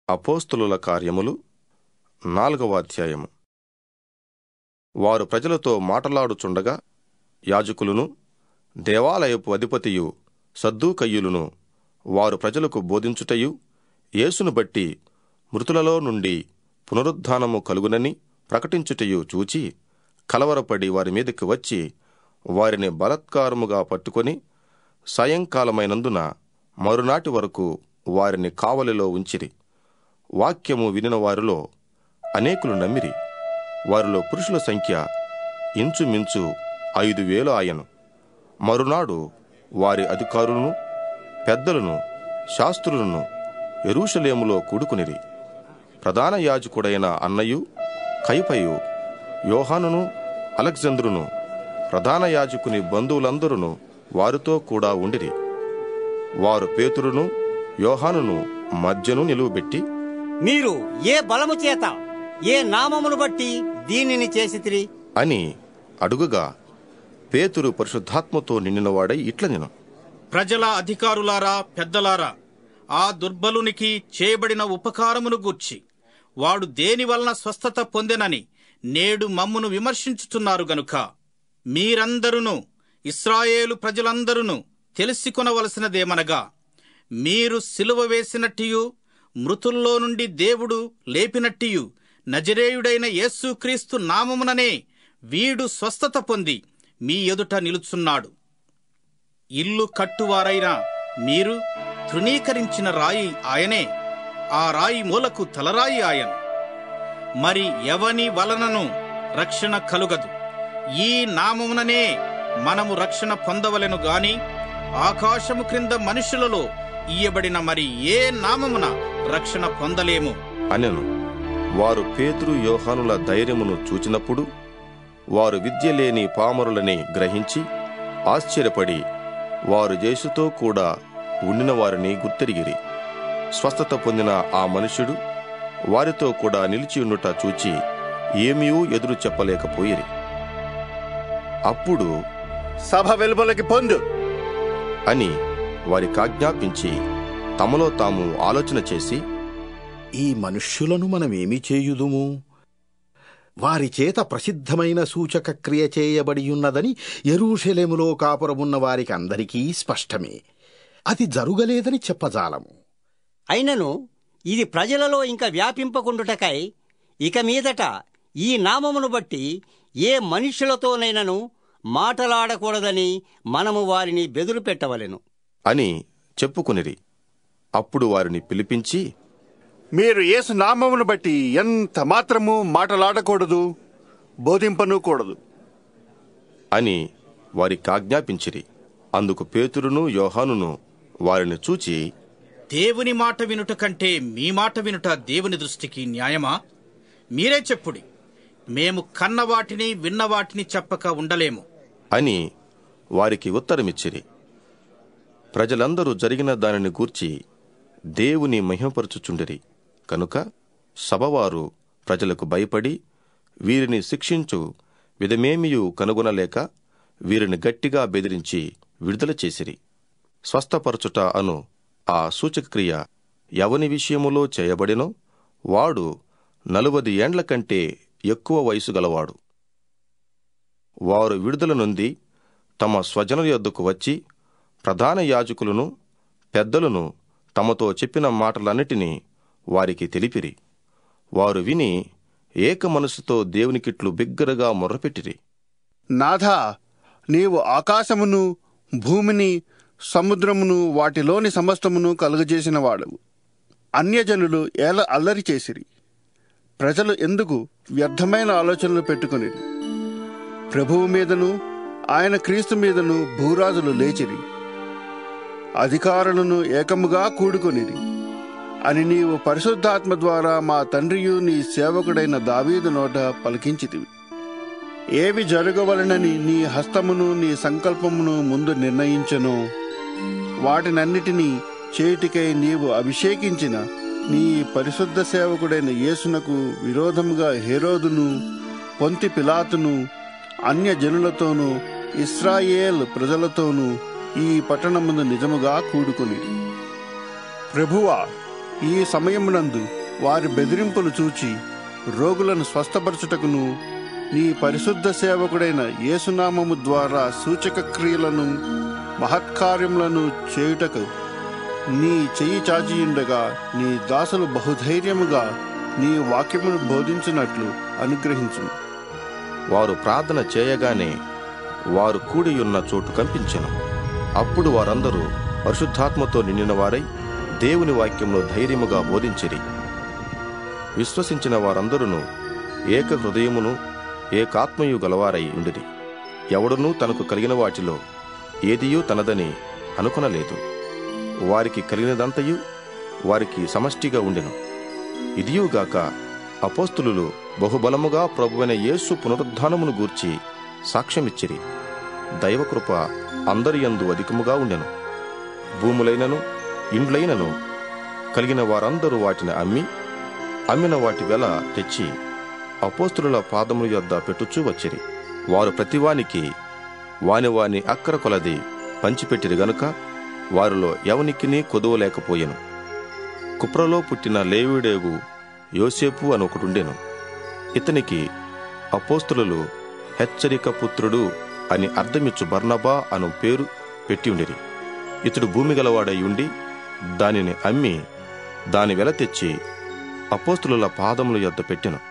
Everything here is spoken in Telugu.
అపోస్తలుల కార్యములు 4వ అధ్యాయము. వారు ప్రజలతో మాటలాడుచుండగా యాజకులును దేవాలయపు అధిపతియు సద్దూకయ్యులును వారు ప్రజలకు బోధించుటయు యేసును బట్టి మృతులలో నుండి పునరుద్ధానము కలుగునని ప్రకటించుటయు చూచి కలవరపడి వారి మీదకి వచ్చి వారిని బలాత్కారముగా పట్టుకొని సాయంకాలమైనందున మరునాటి వరకు వారిని కావలిలో ఉంచిరి. వాక్యము వినిన వారిలో అనేకులు నమ్మిరి. వారిలో పురుషుల సంఖ్య ఇంచుమించు 5,000 ఆయను. మరునాడు వారి అధికారులను పెద్దలను శాస్త్రులను యెరూషలేములో కూడుకునిరి. ప్రధాన యాజకుడైన అన్నయు కయపయు యోహానును అలెగ్జంద్రును ప్రధాన యాజకుని బంధువులందరూ వారితో కూడా ఉండిరి. వారు పేతురును యోహానును మధ్యను నిలువబెట్టి, మీరు ఏ బలము చేత ఏ నామమును బట్టి దీనిని చేసితిరి అని అడుగుగా పేతురు పరిశుద్ధాత్మతో నిండినవాడై ఇట్లనెను: ప్రజల అధికారులారా, పెద్దలారా, ఆ దుర్బలునికి చేయబడిన ఉపకారమును గూర్చి వాడు దేని వలన స్వస్థత పొందెనని నేడు మమ్మును విమర్శించుతున్నారు గనుక మీరందరూ ఇశ్రాయేలు ప్రజలందరూ తెలిసికొనవలసినదేమనగా, మీరు సిలువ వేసినట్టియు మృతుల్లో నుండి దేవుడు లేపినట్టియు నజరేయుడైన యేసుక్రీస్తు నామముననే వీడు స్వస్థత పొంది మీ ఎదుట నిలుచున్నాడు. ఇల్లు కట్టువారైన మీరు తృణీకరించిన రాయి ఆయనే, ఆ రాయి మూలకు తలరాయి ఆయన. మరి ఎవని వలనను రక్షణ కలుగదు. ఈ నామముననే మనము రక్షణ పొందవలెను గాని ఆకాశము క్రింద మనుషులలో ఇయ్యబడిన మరి ఏ నామమున రక్షణ పొందలేము అనెను. వారు పేతురు యోహానుల ధైర్యమును చూచినప్పుడు వారు విద్య లేని పామరులని గ్రహించి ఆశ్చర్యపడి వారు యేసుతో కూడా ఉండిన వారిని గుర్తెరిగిరి. స్వస్థత పొందిన ఆ మనుష్యుడు వారితో కూడా నిలిచియుండుట చూచి ఏమీ ఎదురు చెప్పలేకపోయిరి. అప్పుడు సభ వెలుపలకి పొందు అని వారికాజ్ఞాపించి తమలో తాము ఆలోచన చేసి, ఈ మనుష్యులను మనమేమి చేయుదుము? వారి చేత ప్రసిద్ధమైన సూచక క్రియ చేయబడియున్నదని యెరూషలేములో కాపురమున్న వారికి అందరికీ స్పష్టమే. అది జరుగలేదని చెప్పజాలము. అయినను ఇది ప్రజలలో ఇంకా వ్యాపింపకుండుటకై ఇక మీదట ఈ నామమును బట్టి ఏ మనుష్యులతోనైనను మాటలాడకూడదని మనము వారిని బెదురు పెట్టవలెను అని చెప్పుకునిరి. అప్పుడు వారిని పిలిపించి, మీరు యేసు నామమును బట్టి ఎంత మాత్రము మాటలాడకూడదు, బోధింపను కూడదు అని వారికాజ్ఞాపించిరి. అందుకు పేతురును యోహానును వారిని చూచి, దేవుని మాట వినుట కంటే మీ మాట వినుట దేవుని దృష్టికి న్యాయమా? మీరే చెప్పుడి. మేము కన్నవాటిని విన్నవాటిని చెప్పక ఉండలేము అని వారికి ఉత్తరమిచ్చిరి. ప్రజలందరూ జరిగిన దానిని గూర్చి దేవుని మహిమపరచుచుండిరి కనుక సభవారు ప్రజలకు భయపడి వీరిని శిక్షించు విధమేమియూ కనుగొనలేక వీరిని గట్టిగా బెదిరించి విడుదల చేసిరి. స్వస్థపరచుట అను ఆ సూచక్రియ ఎవని విషయములో చేయబడినో వాడు 40 ఏండ్ల కంటే ఎక్కువ వయసు గలవాడు. వారు విడుదల నొంది తమ స్వజనుల యొద్దకు వచ్చి ప్రధాన యాజకులను పెద్దలను తమతో చెప్పిన మాటలన్నిటినీ వారికి తెలిపిరి. వారు విని ఏక మనసుతో దేవునికిట్లు బిగ్గరగా మొర్రపెట్టిరి: నాథా, నీవు ఆకాశమును భూమిని సముద్రమును వాటిలోని సమస్తమును కలుగజేసిన వాడవు. అన్యజనులు ఏల అల్లరి చేసిరి. ప్రజలు ఎందుకు వ్యర్థమైన ఆలోచనలు పెట్టుకునిరి. ప్రభువు మీదను ఆయన క్రీస్తు మీదను భూరాజులు లేచిరి. అధికారులను ఏకముగా కూడుకొనిరి అని నీవు పరిశుద్ధాత్మ ద్వారా మా తండ్రియు నీ సేవకుడైన దావీదు నోట పలికించితివి. ఏవి జరగవలనని నీ హస్తమును నీ సంకల్పమును ముందు నిర్ణయించెనో వాటినన్నిటినీ చేయుటకై నీవు అభిషేకించిన నీ పరిశుద్ధ సేవకుడైన యేసునకు విరోధముగా హేరోదును పొంతి పిలాతును అన్యజనులతోనూ ఇశ్రాయేల్ ప్రజలతోనూ ఈ పట్టణమును నిజముగా కూడుకొని, ప్రభువా, ఈ సమయమునందు వారి బెదిరింపులు చూచి రోగులను స్వస్థపరచుటకును నీ పరిశుద్ధ సేవకుడైన యేసునామము ద్వారా సూచక క్రియలను మహత్కార్యములను చేయుటకు నీ చెయ్యి చాచియుండగా నీ దాసులు బహుధైర్యముగా నీ వాక్యమును బోధించినట్లు అనుగ్రహించును. వారు ప్రార్థన చేయగానే వారు కూడియున్న చోటు కంపించెను. అప్పుడు వారందరూ పరిశుద్ధాత్మతో నిండిన వారై దేవుని వాక్యంలో ధైర్యముగా బోధించిరి. విశ్వసించిన వారందరూ ఏక హృదయమును ఏకాత్మయు గలవారై ఉండిరి. ఎవడునూ తనకు కలిగిన వాటిలో ఏదియూ తనదని అనుకొనలేదు. వారికి కలిగినదంతయు వారికి సమష్టిగా ఉండెను. ఇదియుగాక అపోస్తలులు బహుబలముగా ప్రభువైన యేసు పునరుద్ధానమును గూర్చి సాక్ష్యమిచ్చిరి. దైవకృప అందరి యందు అధికముగా ఉండెను. భూములైనను ఇండ్లైనను కలిగిన వారందరూ వాటిని అమ్మిన వాటి వెల తెచ్చి అపోస్తలుల పాదముల యొద్ద పెట్టుచూ వచ్చిరి. వారు ప్రతివానికి వాని అక్కర కొలది పంచిపెట్టిరి గనుక వారిలో ఎవనికినీ కొదువలేకపోయెను. కుప్రలో పుట్టిన లేవీడేగు యోసేపు అని ఒకడుండెను. ఇతనికి అపోస్తలులు హెచ్చరిక పుత్రుడు అని అర్థమిచ్చు బర్నబా అను పేరు పెట్టియుండిరి. ఇతడు భూమి గలవాడై ఉండి దానిని అమ్మి దాని వెల తెచ్చి అపోస్తలుల పాదముల యొద్ద పెట్టెను.